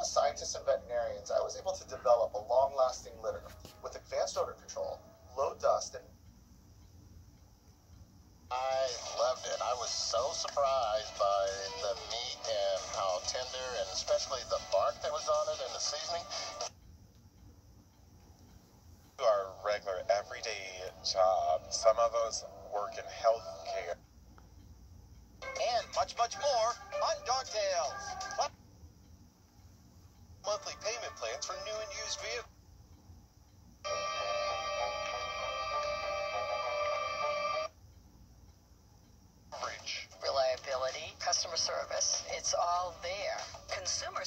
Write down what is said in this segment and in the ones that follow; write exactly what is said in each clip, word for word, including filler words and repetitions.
with scientists and veterinarians, I was able to develop a long-lasting litter with advanced odor control, low dust, and I loved it. I was so surprised by the meat and how tender, and especially the bark that was on it and the seasoning. Our regular everyday job. Some of us work in healthcare. And much, much more on Dogtails. Monthly payment plans for new and used vehicles. Reliability, customer service, it's all there. Consumers.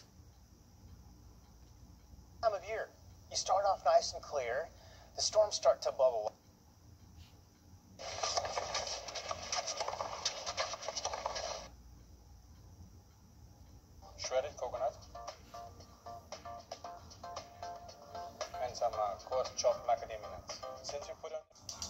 Time of year. You start off nice and clear. The storms start to bubble. Shredded coconut. And some uh, coarse chopped macadamia nuts. Since you put on